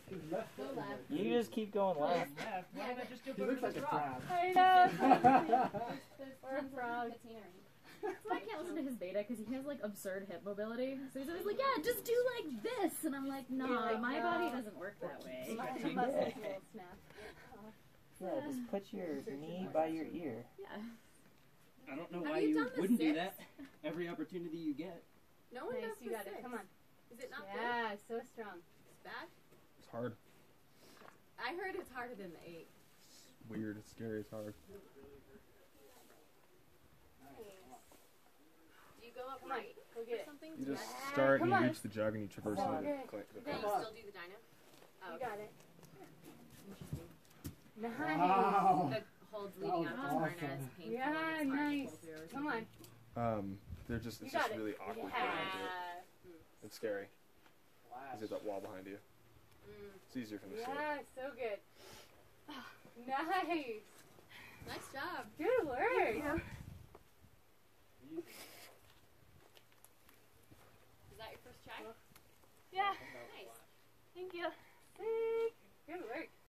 Go left. You just keep going left. Yeah, but He looks like a crab. I know. there's Or a tons of frog. machinery. That's why I can't listen to his beta because he has like absurd hip mobility. So he's always like, yeah, just do like this, and I'm like, nah, like, my no. body doesn't work that way. My muscles will snap. Yeah, just put your knee by your ear. Yeah. I don't know Have why you you done the wouldn't do six? that. Every opportunity you get. No one Nice, does you the got six. it. Come on. Is it not good? Yeah, so strong. It's bad? It's hard. I heard it's harder than the 8. It's weird. It's scary. It's hard. Do you go up Come on, right go or get it. something? You just Yeah. start and come you on. reach the jug and you traverse Oh, it. okay. Yeah, you still do the dyno? Oh, You okay. got it. Interesting. Nice. Wow. The holds leading up to That turn was as awesome. painful. Yeah, and it's hard to nice. pull through or Come on. something. They're just, You it's got just it. really awkward going into it. Yeah. It's scary. Flash. Because there's that wall behind you. Mm. It's easier from the ship. Yeah, so good. Nice. Nice job. Good work. Is that your first try? Yeah. Nice. Thank you. Sick. Good work.